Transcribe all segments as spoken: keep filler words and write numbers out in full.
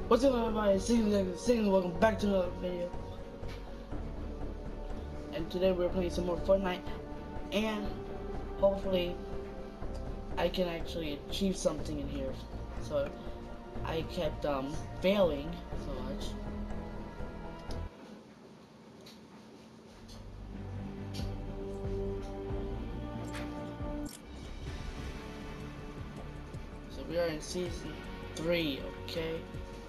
What's up, everybody? Singing, singing. Welcome back to another video. And today we're playing some more Fortnite, and hopefully I can actually achieve something in here. So I kept um failing so much. So we are in season three, okay?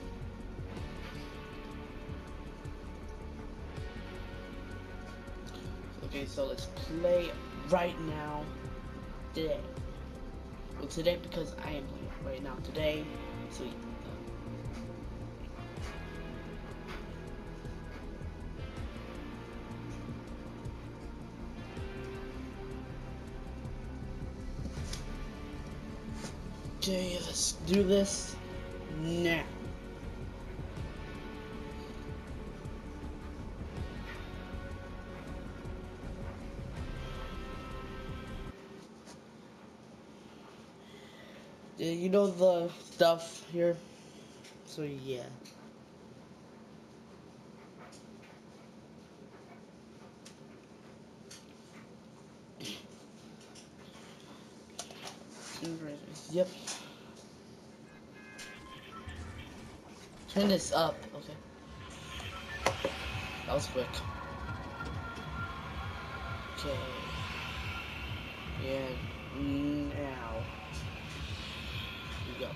Okay, so let's play right now, today. Well, today because I am playing right now today. So okay, let's do this now. Yeah, you know the stuff here, so yeah. Yep. Turn this up, okay. That was quick. Okay. Yeah, now. Here we go.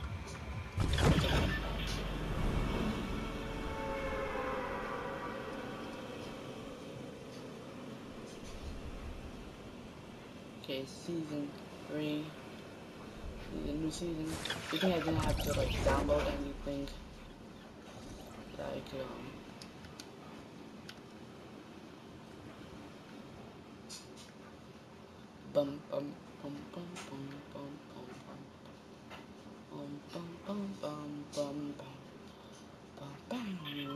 Okay, season three. The new season. You think I didn't have to like download anything that I could um bum bum bum bum bum bum bum bum bum bum bum bum bum bum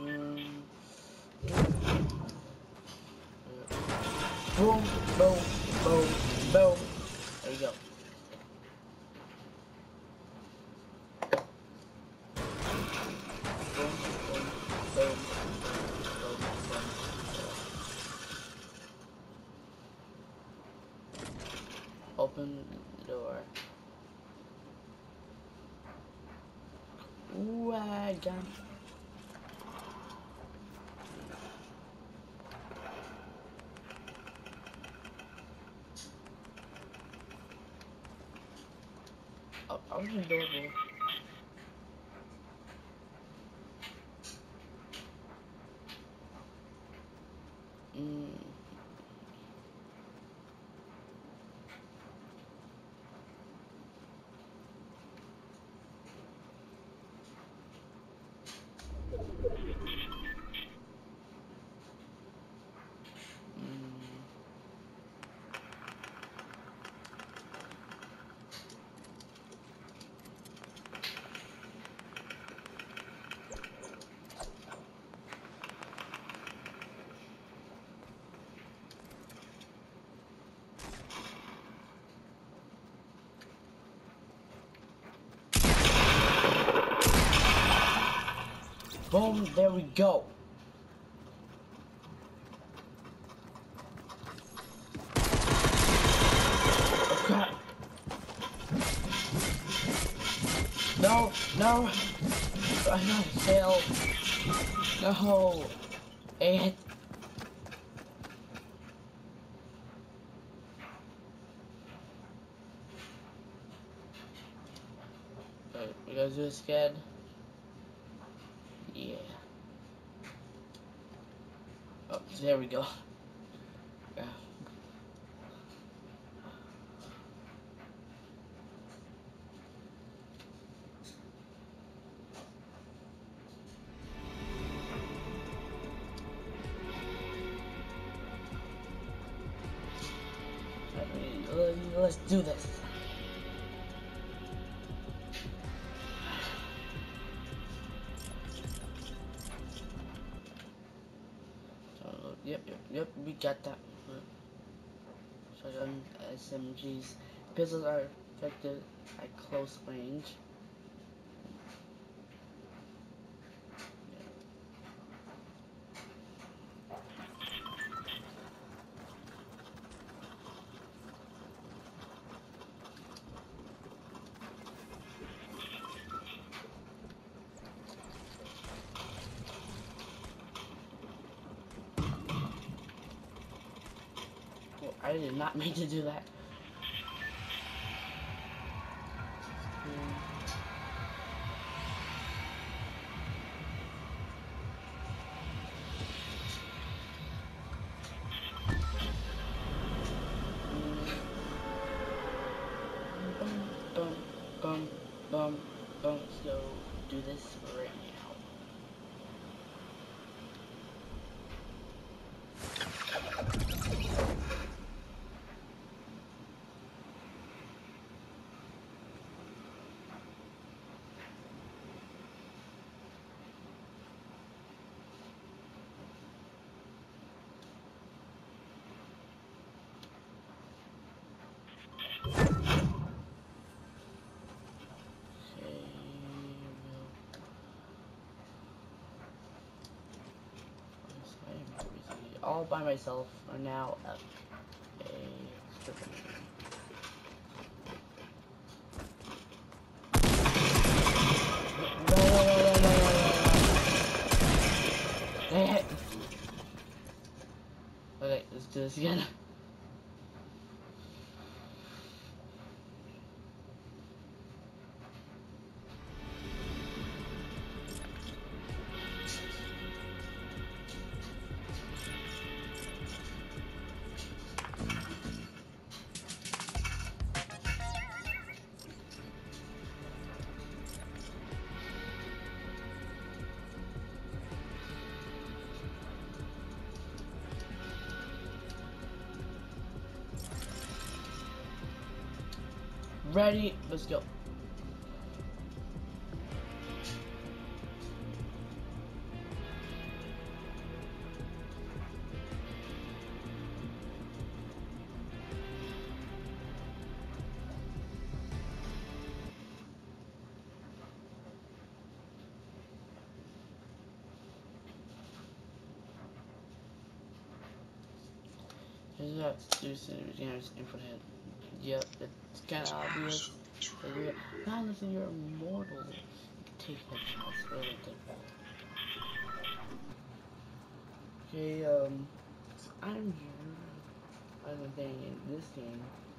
boom boom boom boom. There you go. Boom boom boom boom boom. Open the door. Wagon. Oh, I was adorable. Mm. Boom, there we go. Oh crap. No, no. I got failed. No. It. Wait, you guys are scared? Yeah. Oh, there we go. Yeah. Let's do this. So, yep, yep, yep, we got that. Shotgun S M Gs. Pistols are effective at close range. I did not mean to do that. Bum, bum, bum, bum, bum. Let's go do this right now. All by myself are now up a stripper. No, no, no, no, no, no, no, no. Okay, let's do this again. Ready? Let's go. Here's that Susan James input head. Yep, it's kinda obvious. Now listen, you're immortal. Take headshots, really take that. Okay, um I'm here. I've been playing in this game.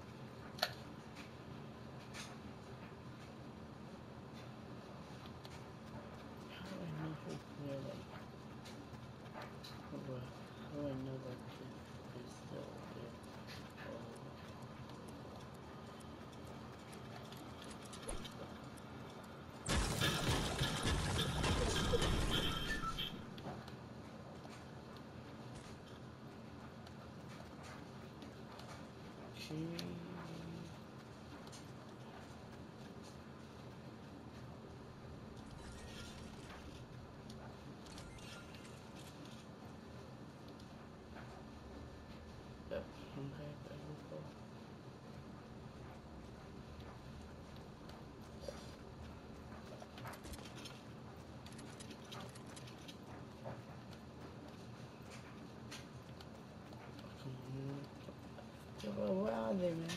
How do I know who they're like? How do I, how do I know that kid is still there? Oh. Okay. Yep, okay, there we go. Okay, well, where are they, man?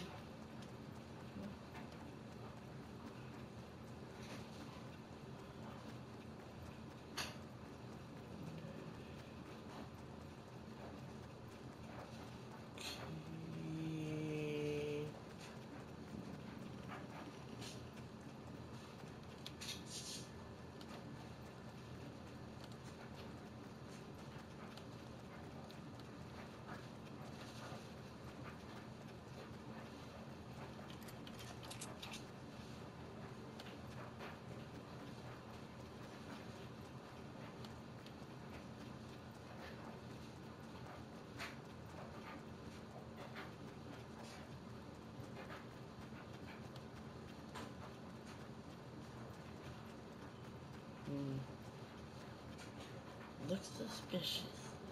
Hmm. Looks suspicious.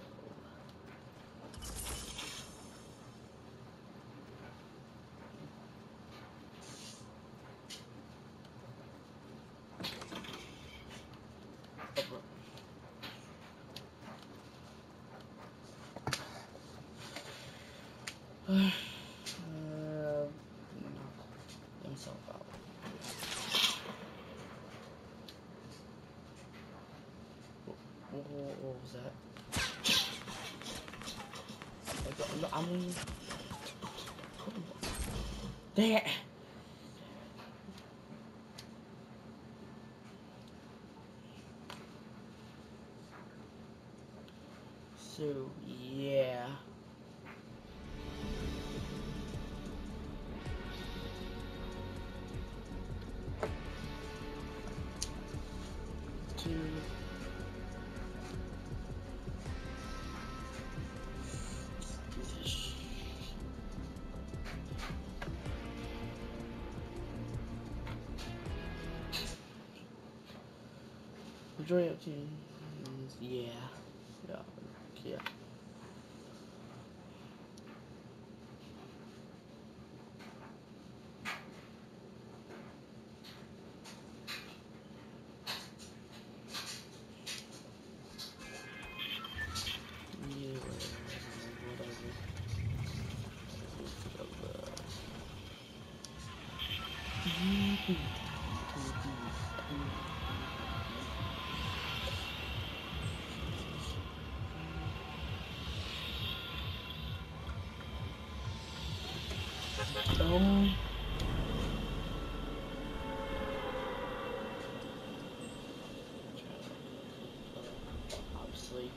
uh, knock himself out. What, what, what was that? I'm There. So yeah. Two. Do this. Majority of teams, yeah, yeah, yeah. Yeah, whatever. Um, obviously.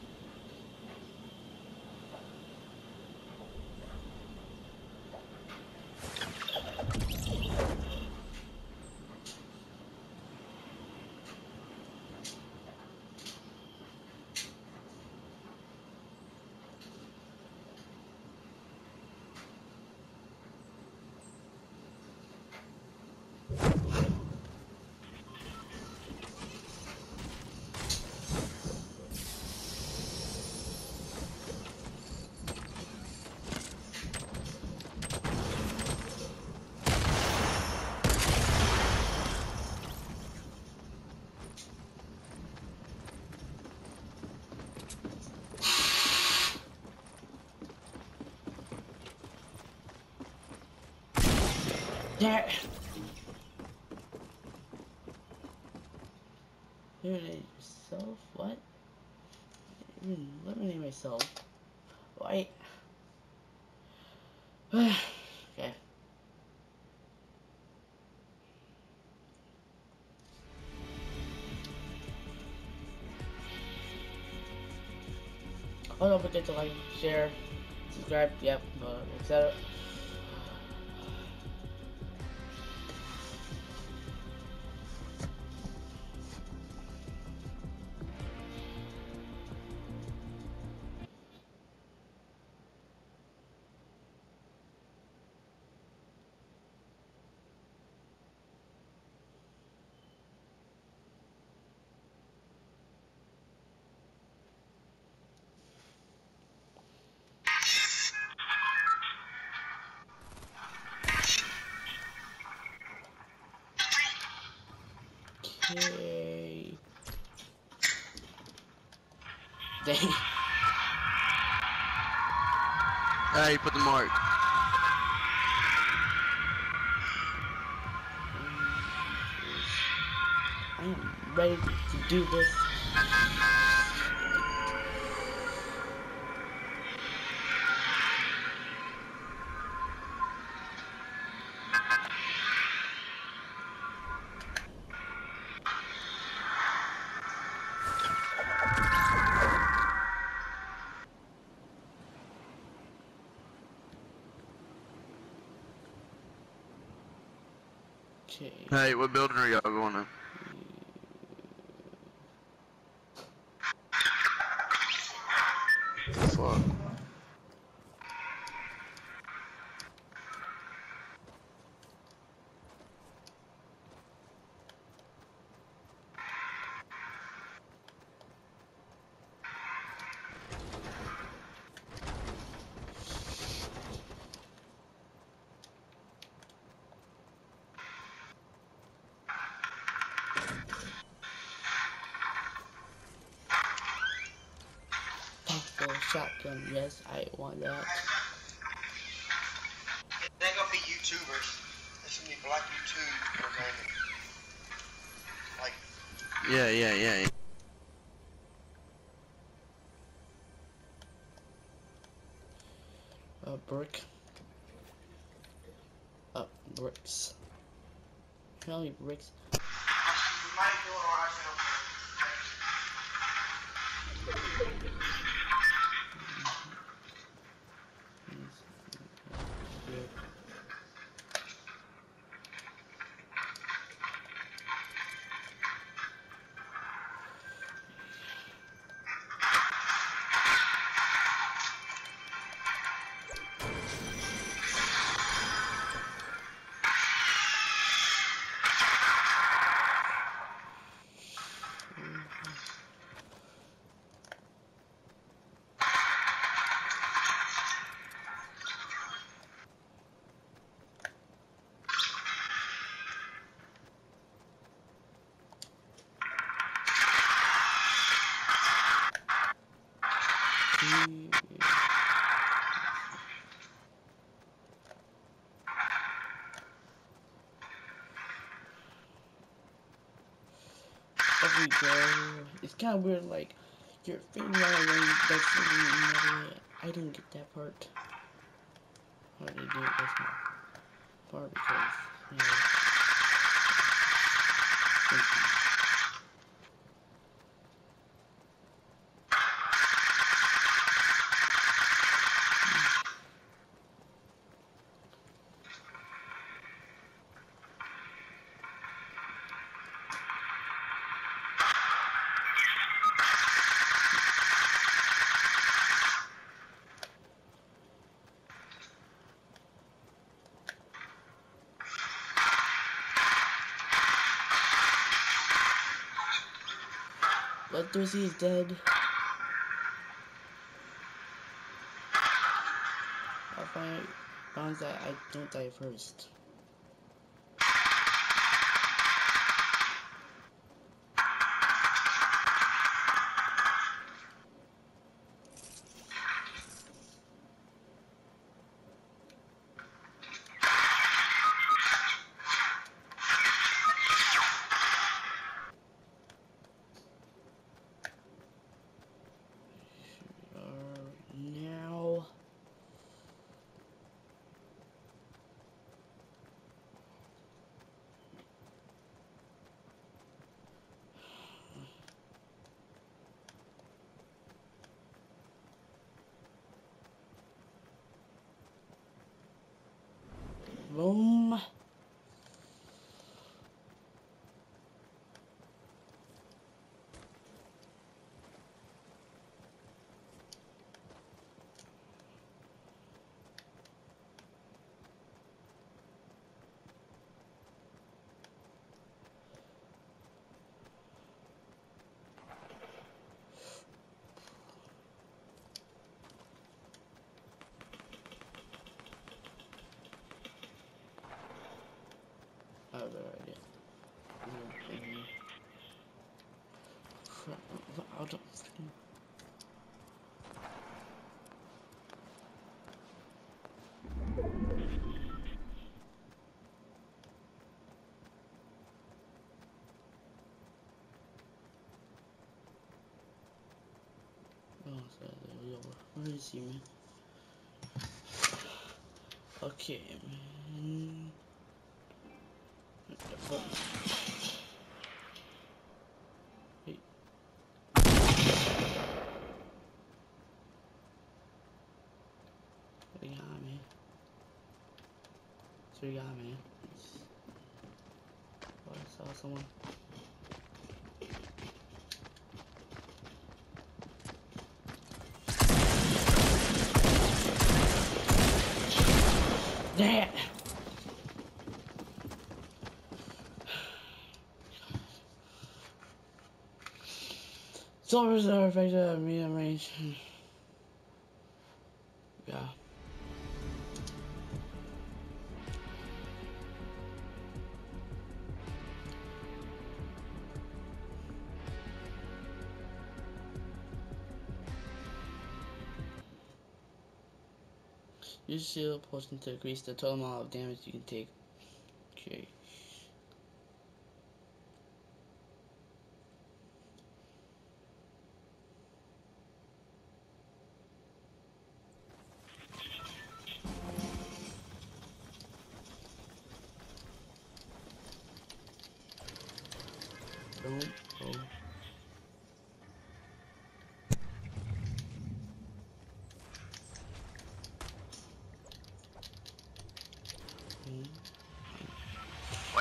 There. Eliminate yourself? What? Eliminate myself. Why? Okay. Oh, don't forget to like, share, subscribe, yep, uh, et cetera. Okay. Dang. Hey, put the mark. I am ready to do this. Okay. Hey, what building are y'all going to? Fuck. Tactical shotgun. Yes, I want that. They're gonna be YouTubers. There's gonna be black YouTubers on it. Like, Yeah, yeah, yeah, yeah. A brick. Oh, bricks. How many bricks? We might do it or I said There we go. It's kind of weird, like, your finger on when that's really I didn't get that part. Or they did this part because, you know. Thank you. Let Dorsey is dead. I'll find out that I don't die first. Now boom. I have a better idea. Mm-hmm. I'll don't. Oh, so there we go. Where is he, man? Okay. Mm. Oh. Hey. What do you got, man? What do you got, man? Oh, I saw someone. That. Soldiers are affected at medium range. Yeah. Use shield potion to increase the total amount of damage you can take. Okay.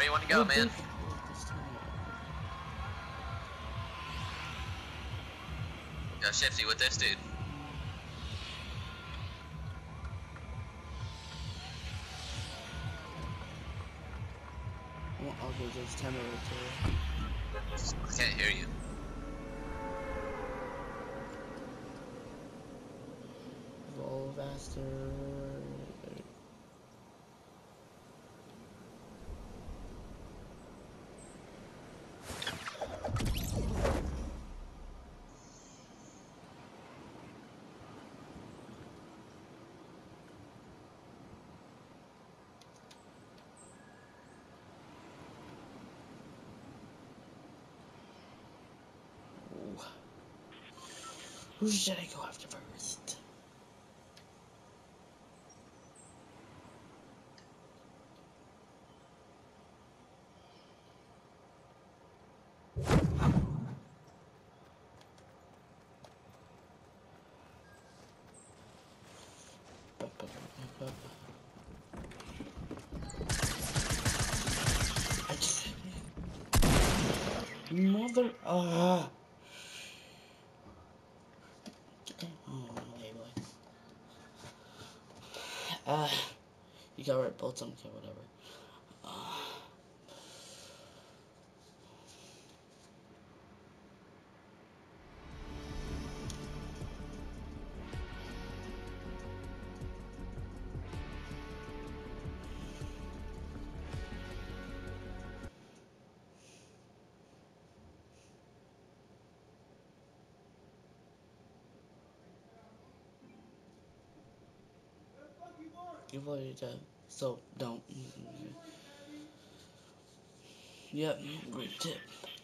you want to go, man? Go Shifty with this dude. Well, okay, just time to rotate. I can't hear you. Roll faster. Who should I go after first? I just... Mother... Uh... Oh, wait, wait. Uh, you got red bolts, okay, whatever. Uh, You've already done, so don't. Yep, great tip.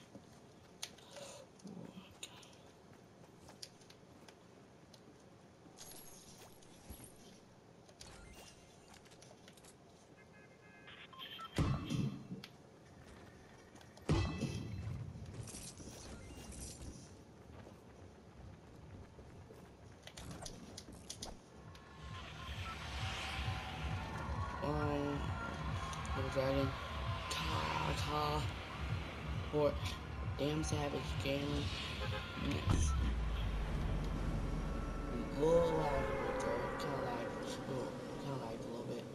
Um, Little Dragon, Ka Ka, or Damn Savage Galen, yes. A little loud right there, kind of like, kind of like a little bit.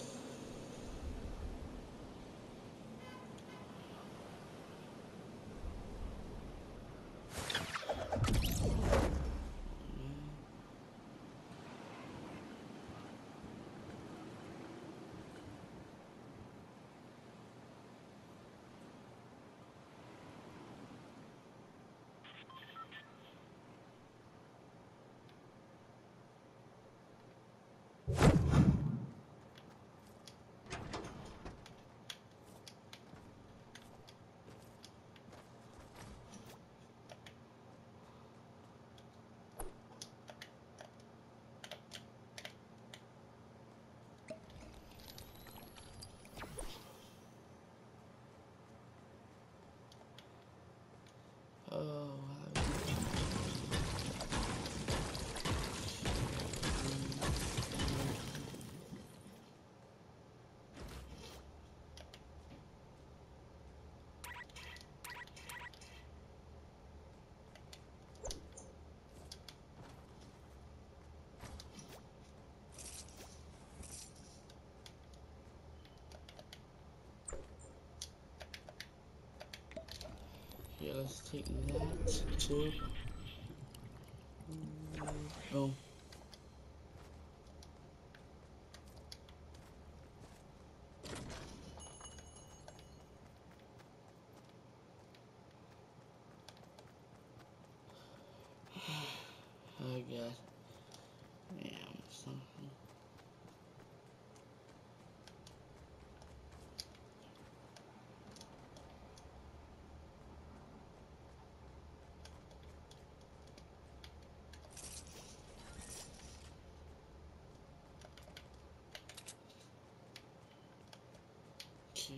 Oh, yeah, let's take that too. Oh. I guess. Yeah, something. Okay.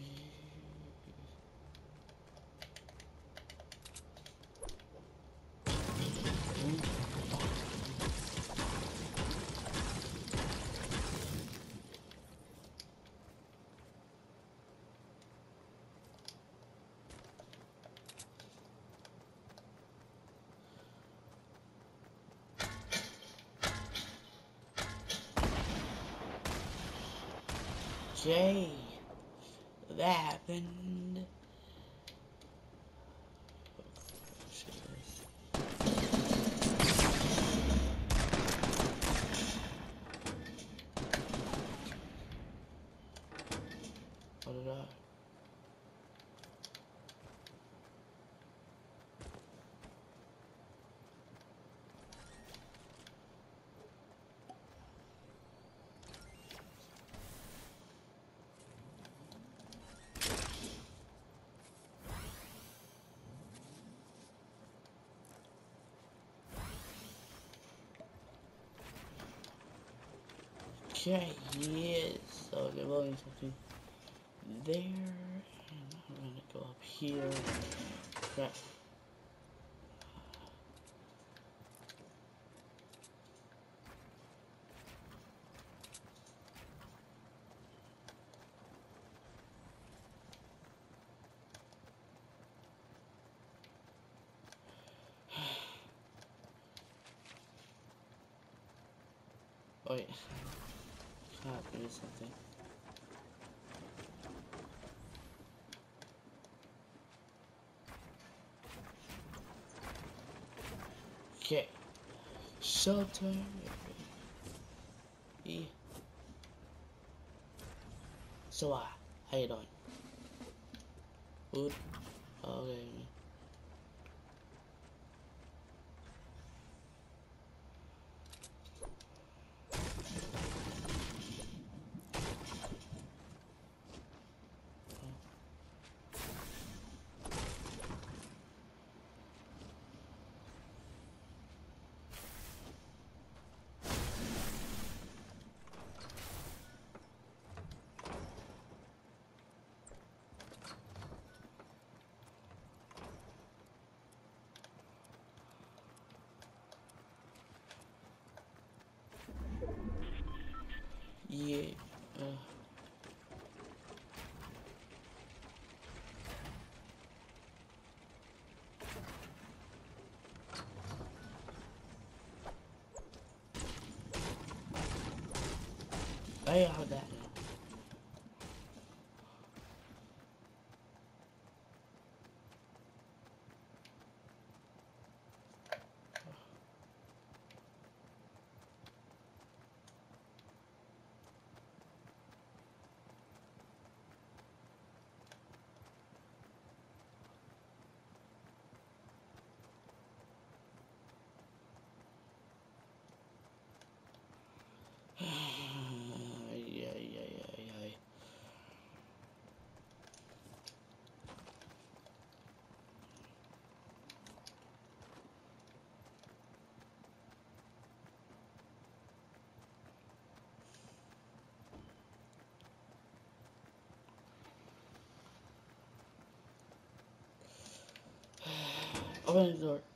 Okay, that happened. What did I? Okay, yes. So they're loading something there, and I'm gonna go up here. Crap. Wait. Crap, there is something. Okay. Shelter. E. So, uh, how you doing? Good. Okay. Yeah. Uh. I have that. Yeah, yeah, yeah, yeah. Open the door.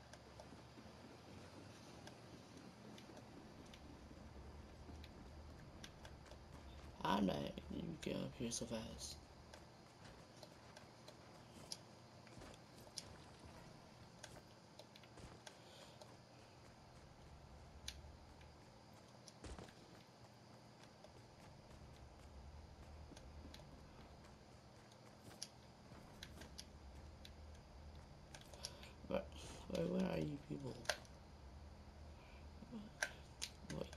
I'm not you get up here so fast. But wait, where are you people? Wait.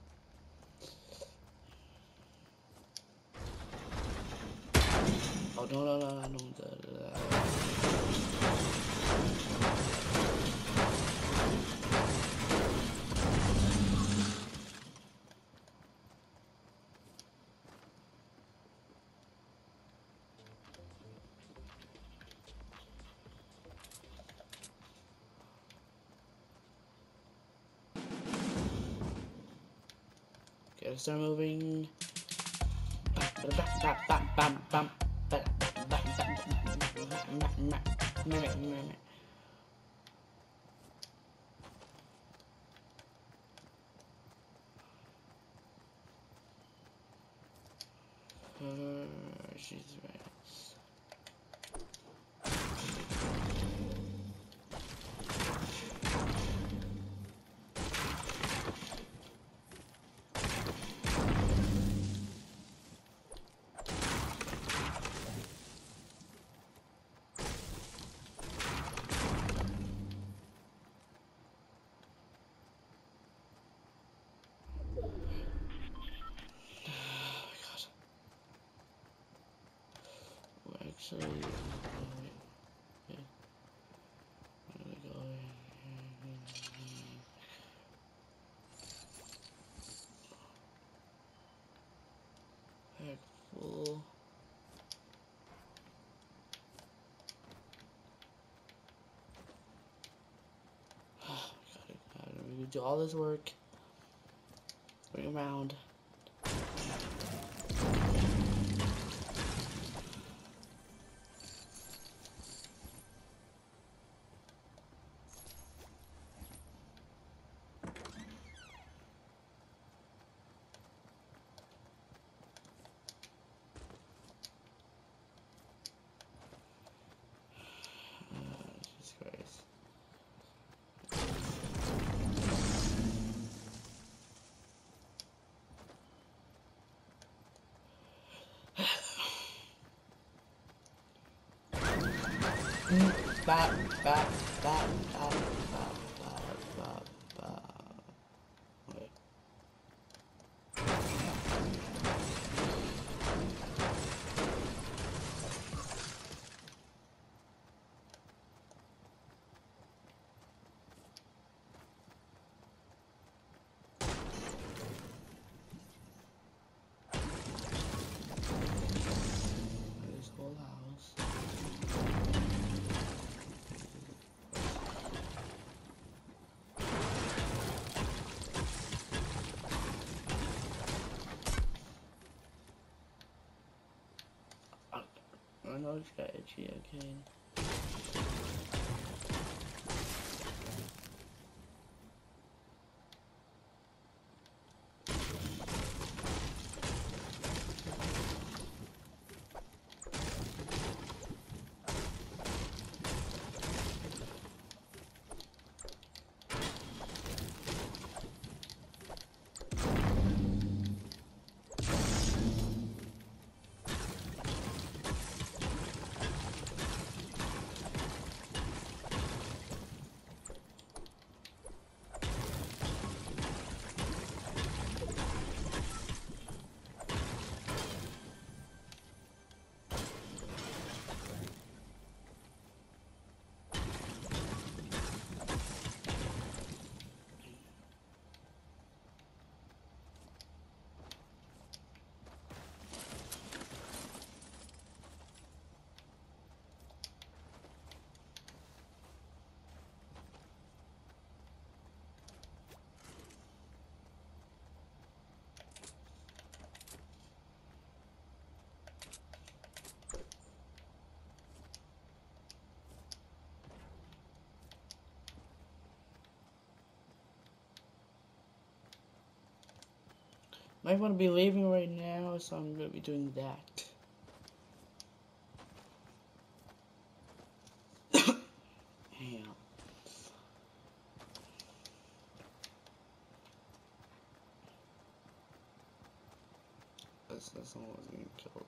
Oh no no no no no! Da, da, da. Okay, let's start moving. Uh, she's right. actually, okay. I'm gonna go pack full. Gotta, gotta do all this work. Bring around. Jesus Christ. Bop, bop, bop, bop, bop, bop, bop, bop. Wait. This whole house. I know it's got itchy, okay. Might want to be leaving right now, so I'm going to be doing that. Yeah. That's, that's someone was getting killed.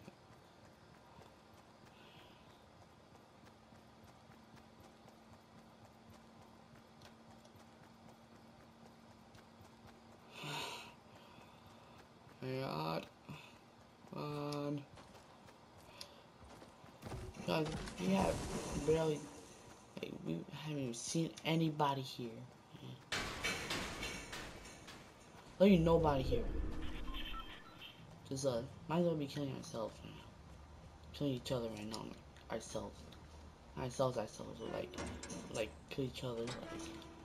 God. Um. God, we have barely. Like, we haven't even seen anybody here. Yeah. There ain't nobody here. Just uh, might as well be killing ourselves. You know? Killing each other right now. Ourselves. Ourselves, ourselves. Like, like kill each other. Like,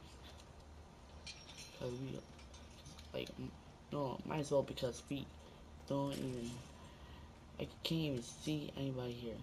cause we, like, no, might as well because we don't even. I can't even see anybody here.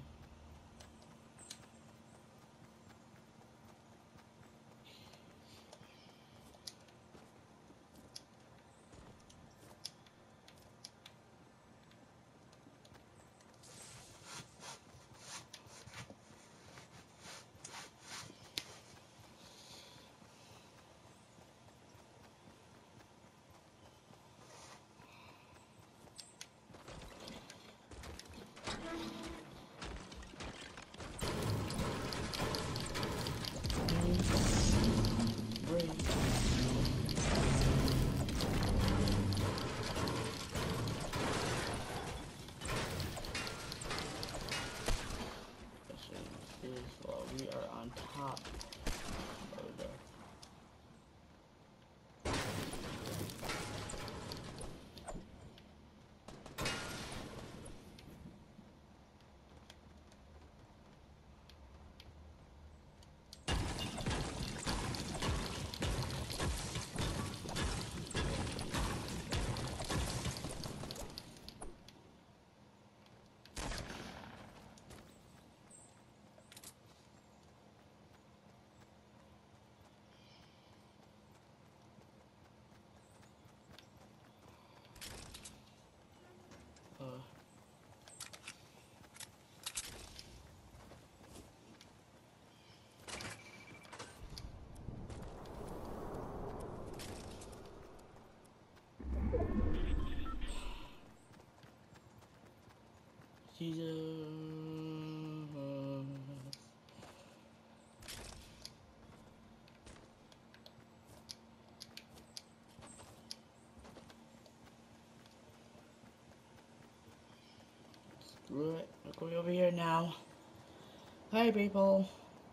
Jesus. Screw it. We're going over here now. Hi, people.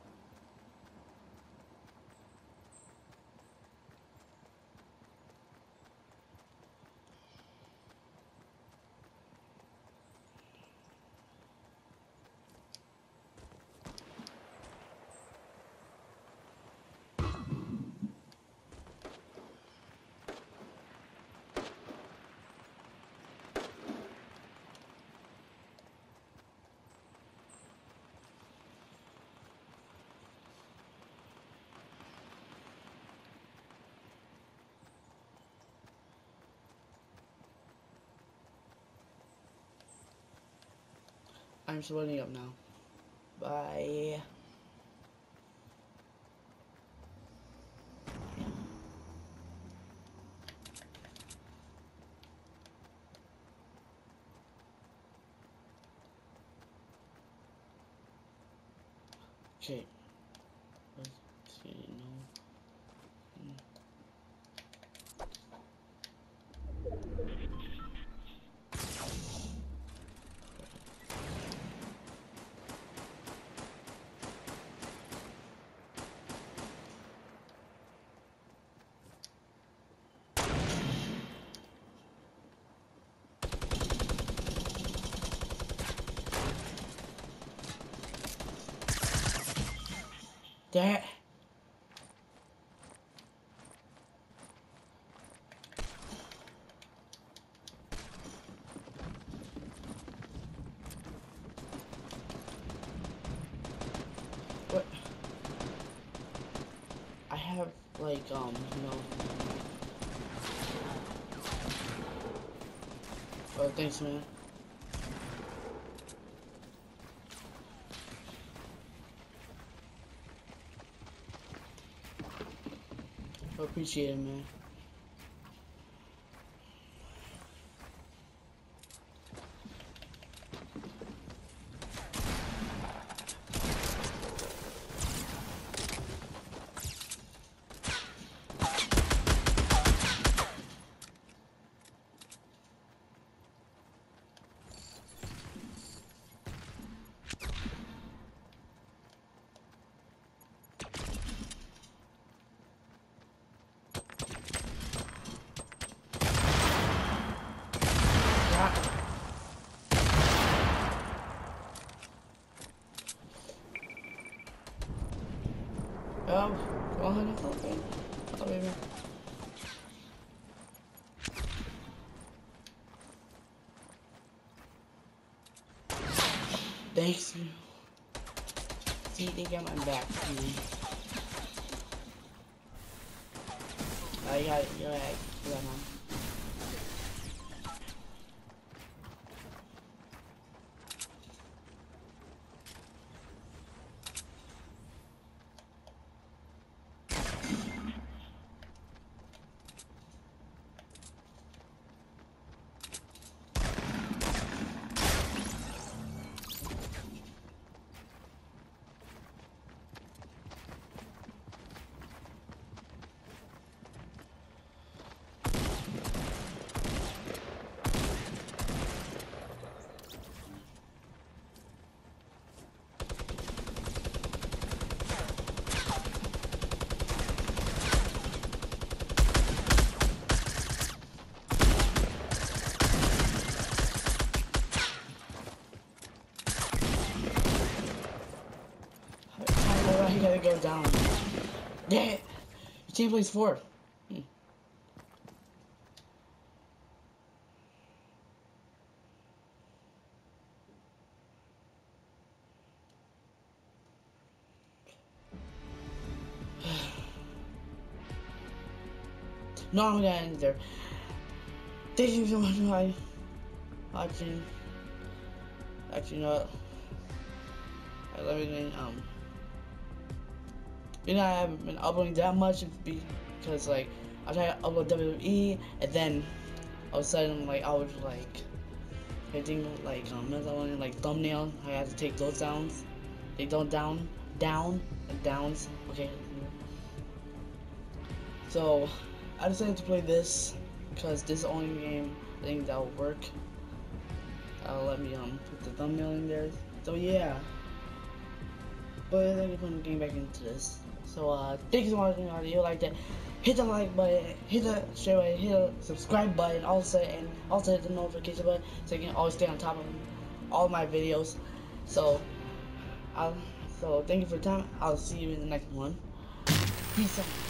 I'm splitting up now. Bye. Okay. Let's see, no. That. What? I have like um, you know. Oh, thanks, man. I appreciate it, man. Oh, well, honey, okay. Oh, baby. Thanks. See, they got my back. I got it. You're right. You got mine. You gotta go down. Yeah, your team plays four. Hmm. No, I'm gonna end there. Thank you so much for watching. Actually, you know what? I love it. Um. You know, I haven't been uploading that much because, like, I tried to upload W W E, and then all of a sudden, like, I was like, hitting like um like thumbnail. I had to take those downs. They don't down down and downs. Okay. So I decided to play this because this is the only game I think that will work. Uh, let me um put the thumbnail in there. So yeah. But thank you for getting back into this. So uh thank you so much for watching. If you like that, hit the like button, hit the share button, hit the subscribe button, also and also hit the notification button so you can always stay on top of all my videos. So I'll so thank you for your time. I'll see you in the next one. Peace out.